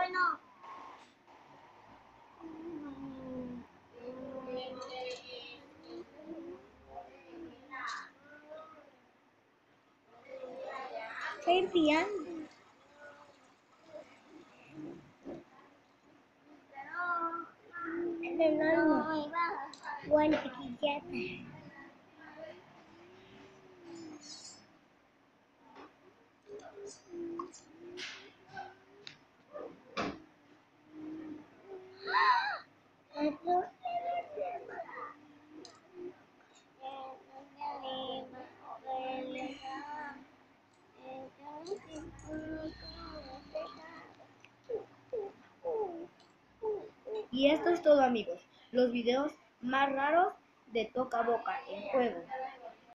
Estoy enfriando. En el horno. Bueno, chiquillata. Y esto es todo, amigos. Los videos más raros de toca boca en juego.